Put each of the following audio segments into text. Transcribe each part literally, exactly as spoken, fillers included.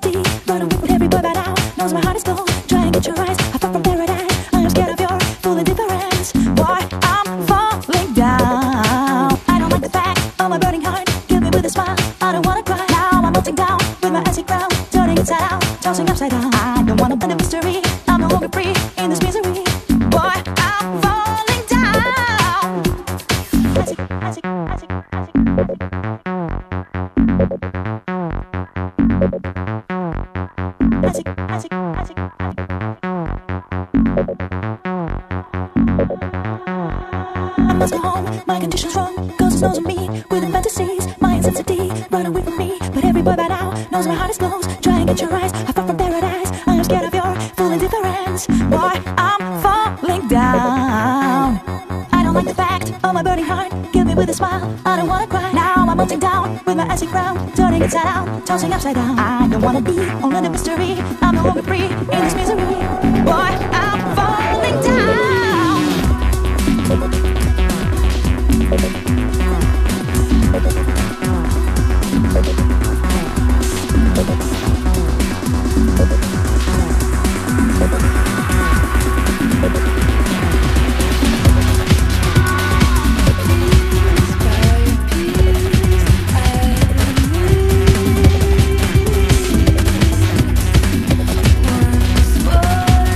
intensity. Run away with every boy by now. Knows my heart is cold. Try and get your eyes. I fall from paradise. I am scared of your full indifference. Boy, I'm falling down. I don't like the fact of my burning heart. Kill me with a smile. I don't wanna cry. Now I'm melting down with my icy crown, turning inside out, tossing upside down. I don't wanna be the mystery. I'm no longer free in this misery. Boy, I'm falling down. Icy, icy, icy, icy. Icy, icy, icy, icy. I must go home, my condition's wrong. Cause it knows of me, with fantasies. My intensity, run away from me. But every boy by now knows my heart is closed. Try and get your eyes, I fall from paradise. I am scared of your full indifference. Boy, I'm falling down. I don't like the fact of my burning heart. Kill me with a smile, I don't wanna cry. Now I'm melting down with my icy crown, turning inside out, tossing upside down. I don't wanna be only the mystery. I'm no longer free in this misery. Boy, I'm falling down. Once more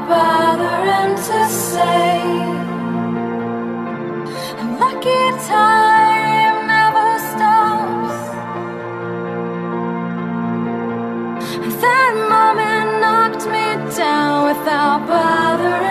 bothering to say. A lucky time never stops. That moment knocked me down without bothering.